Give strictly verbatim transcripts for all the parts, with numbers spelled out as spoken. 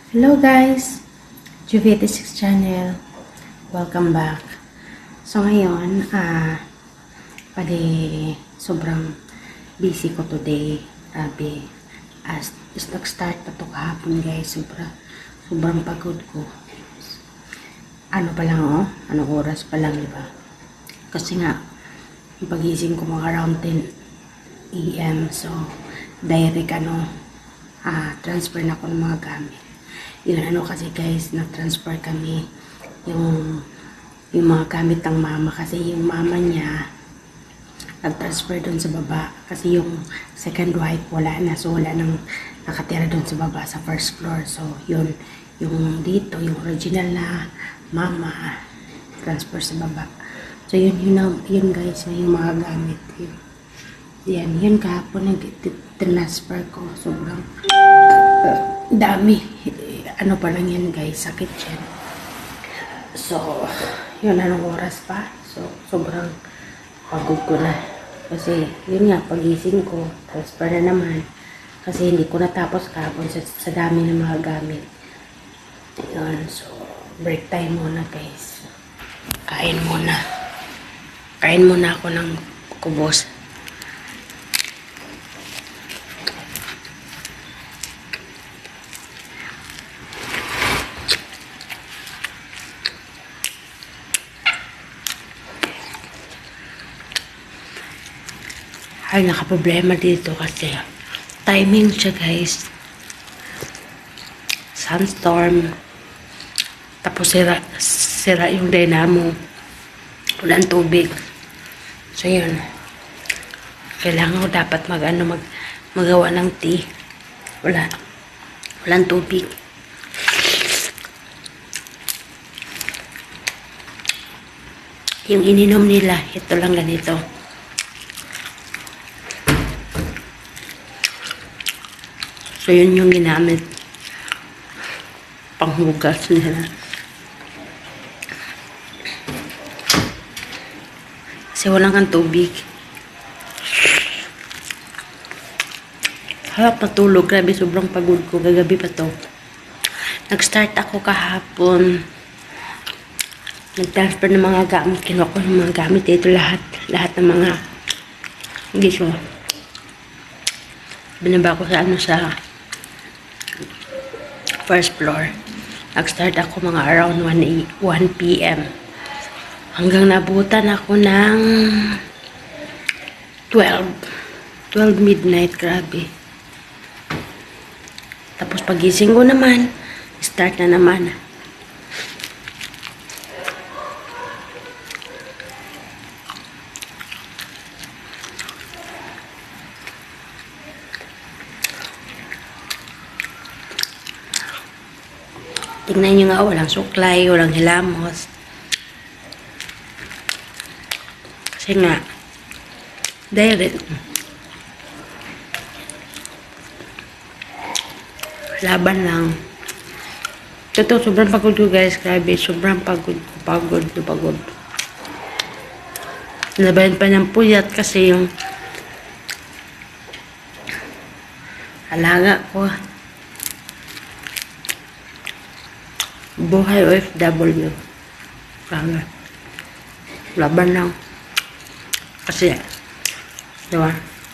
Hello guys! Juvie six channel. Welcome back. So ngayon, ah, pali sobrang busy ko today. Grabe. As, as nag-start pa to kahapon guys. Sobra, sobrang pagod ko. Ano pa lang oh? Anong oras pa lang, diba? Kasi nga, yung pagising ko mga around ten A M So, direct ano, ah, transfer na ako ng mga gamit. Yun ano kasi guys, nag-transfer kami yung yung mga gamit ng mama kasi yung mama niya nag-transfer doon sa baba kasi yung second wife wala na, so wala nang nakatira doon sa baba sa first floor. So yun, yung dito yung original na mama transfer sa baba. So yun yun, yun guys, yung mga gamit yun. Yan, yun kahapon nag-transfer ko, sobrang uh, dami. Ano pa lang yan guys, sakit yan. So, yun, anong oras pa? So, sobrang pagod ko na. Kasi, yun nga, pagising ko, transfer na naman. Kasi hindi ko natapos kahapon sa, sa dami ng mga gamit. Yun, so, break time muna guys. Kain muna. Kain muna ako ng kubos. Ay, nakaproblema dito kasi timing siya guys. Sunstorm. Tapos sira, sira yung dynamo. Walang tubig. So yun. Kailangan ko dapat mag, ano, mag, magawa ng tea. Wala. Walang tubig. Yung ininom nila, ito lang ganito. So, yun yung ginamit. Panghugas nila. Kasi walang kang tubig. Harap matulog. Grabe, sobrang pagod ko. Gagabi pa to. Nag-start ako kahapon. Nag-transfer ng mga gamit. Kinuha ko ng mga gamit dito lahat. Lahat ng mga gisyo. Binaba ko sa ano sa first floor. Nag-start ako mga around one P M Hanggang nabutan ako ng twelve midnight. Grabe. Tapos pagising ko naman, start na naman. Tingnan nyo nga, walang suklay, walang hilamos. Kasi nga, direct. Laban lang. Totoo, sobrang pagod ko guys. Grabe, sobrang pagod ko. Pagod ko, pagod. Laban pa ng puyat kasi yung alaga ko. Buhay O F W. Grabe. Laban lang. Kasi, diba?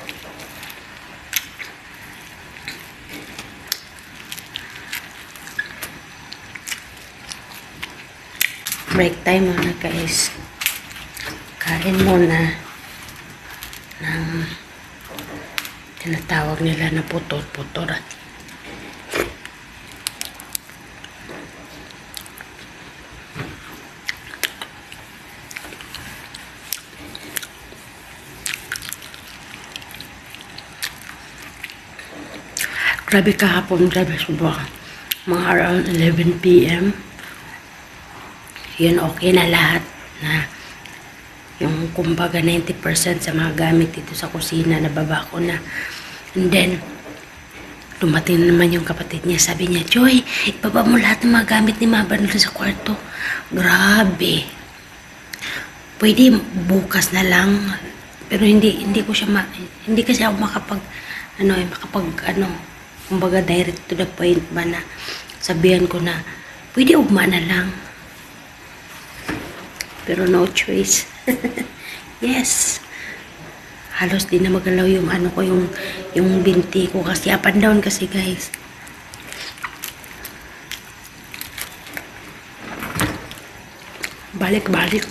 Break time muna guys. Kain muna ng tinatawag nila na putot-putot. Grabe kahapon, grabe sobrang. Mga around eleven P M Yun, okay na lahat. Na yung kumbaga ninety percent sa mga gamit dito sa kusina, nababa ko na. And then, dumating naman yung kapatid niya. Sabi niya, Joy, ibaba mo lahat ng mga gamit ni Mama doon sa kwarto. Grabe. Pwede bukas na lang. Pero hindi hindi ko siya ma, hindi kasi ako makapag ano, eh, makapag ano, kumbaga direct to the point ba na sabihan ko na, pwede ugma na lang. Pero no choice. Yes. Halos di na magalaw yung ano ko, yung, yung binti ko kasi up and down kasi guys. Balik-balik.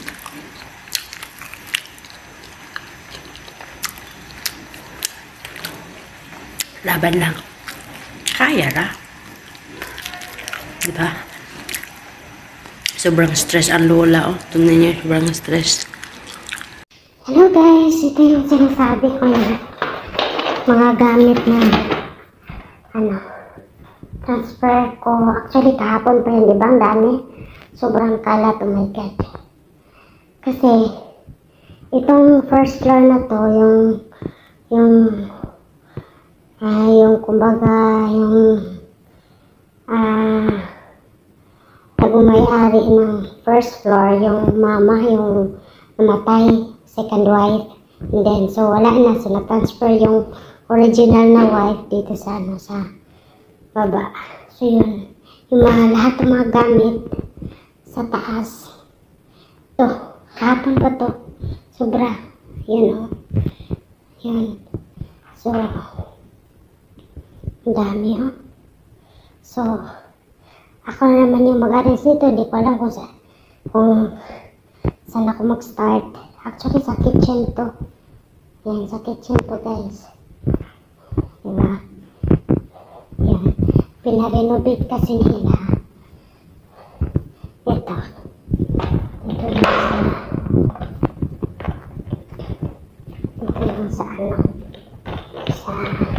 Laban lang. Kaya na. Diba? Sobrang stress ang lola, oh. Tingnan niyo, sobrang stress. Hello guys, ito yung sinasabi ko na mga gamit na ano, transfer ko. Actually, kahapon pa yun, di ba? Ang dami. Sobrang kalat, oh my God. Kasi, itong first floor na to, yung, yung, ah, yung, kumbaga, yung, ah, nagumay-ari ng first floor, yung mama, yung namatay, second wife, and then, so wala na, so na-transfer yung original na wife dito sa, ano, sa baba. So yun, yung mga, lahat ng mga gamit sa taas. To, kahapon pa to, sobra, yun o, yun, so, ang dami o, so, ako na naman yung mag-arrange nito, hindi ko alam kung sa, kung saan ako mag-start. Actually, sa kitchen to. Yan, sa kitchen to guys. Diba? Yan. Pinarenovate kasi nila. Ito. Ito yung sa... Ito yung sa ano. Sa...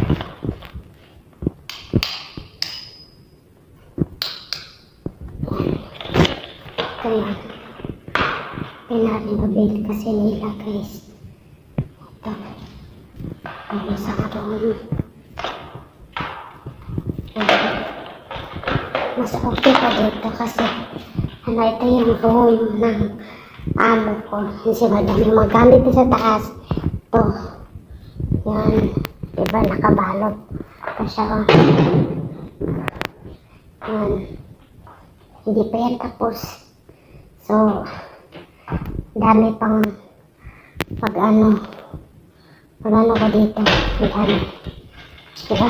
Ito yan. Pinarenovate kasi nila guys. Ito. Ito sa room. Mas okay pa dito kasi ano, ito yung room ng amo ko. Kasi madami magamit sa taas. Ito. Yan. Diba nakabalot pa siya. Yan. Hindi pa yan tapos. So, dami pang pag ano pag ano ko dito pag ano diba?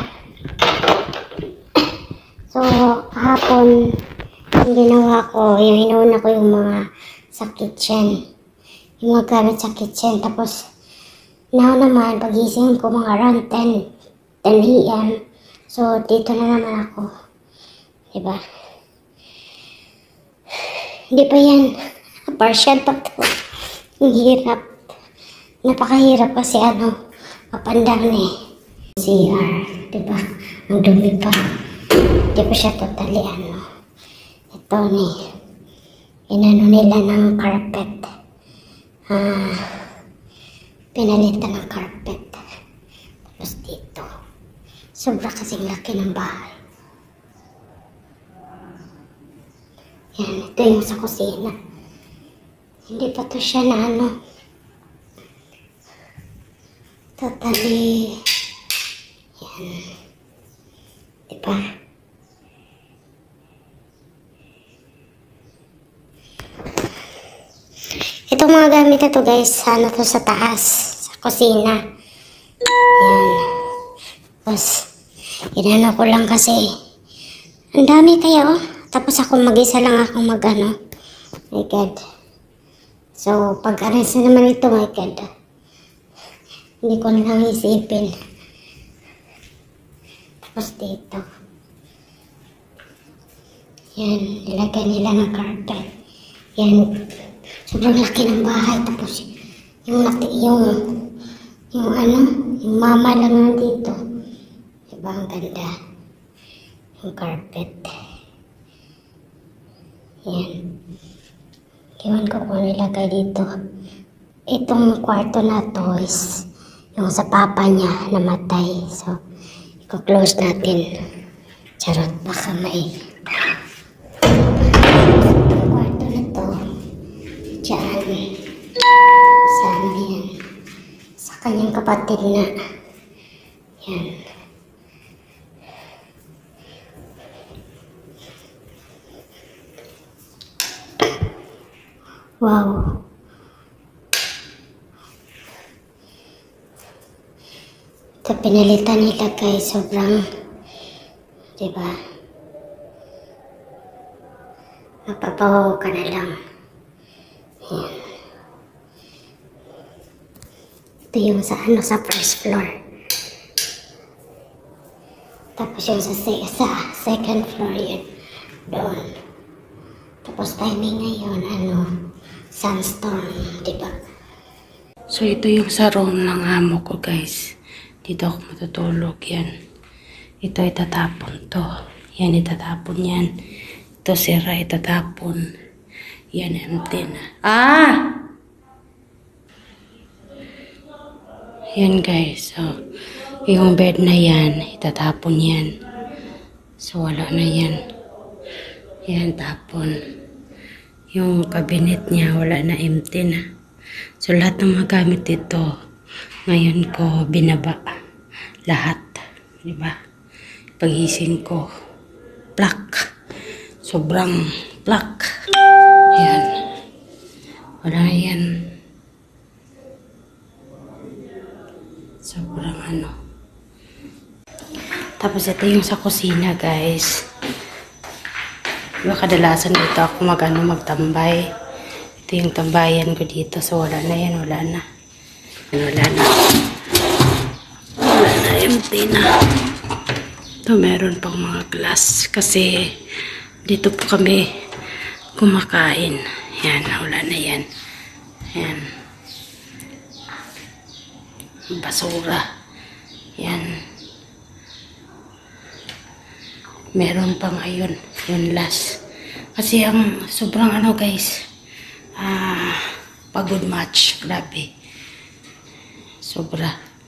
So kahapon yung ginawa ko, yung inauna ko yung mga sa kitchen, yung mga gamit sa kitchen, tapos now naman pagising ko mga around ten a m so dito na naman ako, diba? Hindi pa yan partial pa to. Ang hirap. Napakahirap kasi ano, kapandang eh. C R, diba? Ang dumi pa. Hindi pa siya totally ano. Ito ni, inano nila ng carpet. Ah, pinalitan ng carpet. Tapos dito. Sobra kasing laki ng bahay. Yan, ito yung sa kusina. Hindi pa to siya na ano, totally, yan, diba? Itong mga gamit na to guys, ano to sa taas, sa kusina. Yan. Tapos, inano ko lang kasi, ang dami kaya oh. Tapos ako mag-isa lang ako mag-ano. My God. So, pag-arrange na naman ito, my God. Hindi ko na lang isipin. Tapos dito. Yan, nilagay nila ng carpet. Yan, sobrang laki ng bahay. Tapos, yung laki, yung, yung ano, yung mama lang nandito. Diba, ang ganda. Yung carpet. Yan. Iwan ko kung nilagay dito. Itong kwarto na to is yung sa papa niya namatay. So, i-close natin. Charot, baka may kwarto na to. Diyan. Sana yan. Sa kanyang kapatid na. Yan. Wow. Ito pinalitan nila guys, sobrang, diba? Mapapawaw ka na lang. Ayan. Ito yung sa ano, sa first floor. Tapos yung sa, se sa second floor yun. Doon. Tapos timing ngayon, ano, sandstorm, diba? So, ito yung sa room ng amo ko, guys. Dito ako matutulog, yan. Ito itatapon to. Yan, itatapon yan. Ito sira, itatapon. Yan, empty na. Ah! Yan, guys. So, yung bed na yan, itatapon yan. So, wala na yan. Yan, tapon. Yung cabinet niya, wala na, empty na. So, lahat ng mga gamit dito, ngayon ko binaba. Lahat. Diba? Pagising ko, plak. Sobrang plak. Yan. Wala yan. Sobrang ano. Tapos ito yung sa kusina, guys. Diba kadalasan dito ako mag, ano, magtambay. Ito yung tambayan ko dito. So wala na yan, wala na. Wala na. Wala na, empty na. Ito meron pang mga glass. Kasi dito po kami kumakain. Yan, wala na yan. Yan. Basura. Yan. Meron pa ngayon. Yun last. Kasi ang sobrang ano guys. Ah, pagod match. Grabe. Sobra.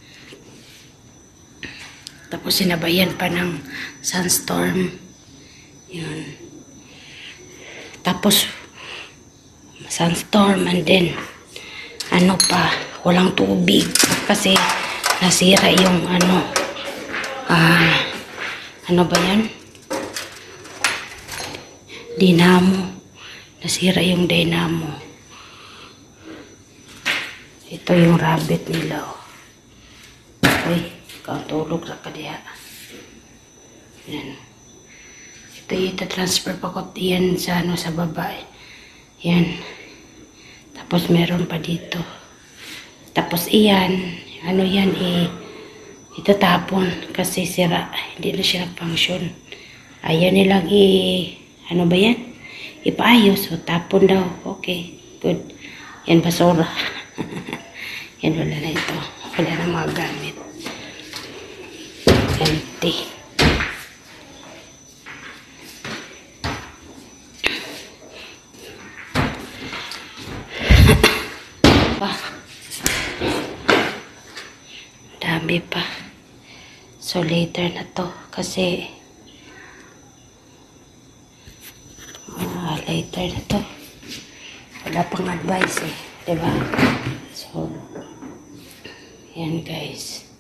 Tapos sinabayan pa ng sandstorm. Yun. Tapos sandstorm and then ano pa, walang tubig kasi nasira yung ano ah, ano ba yan? Dinamo. Nasira yung dynamo. Ito yung rabbit nila. Oh. Uy, tulog sa kadiha. Yan. Ito yung transfer pa ko yan sa, ano, sa babae. Yan. Tapos meron pa dito. Tapos iyan. Ano yan eh. Itatapon kasi sira. Hindi na siya nag-function. Ayaw nilang i... Ano ba yan? Ipaayos. So tapon daw. Okay. Good. Yan basura. Yan wala na ito. Wala na mga gamit. Empty. Pa. Dami pa. So later na to. Kasi uh, later na to. Wala pang advice eh. Diba? So yan guys.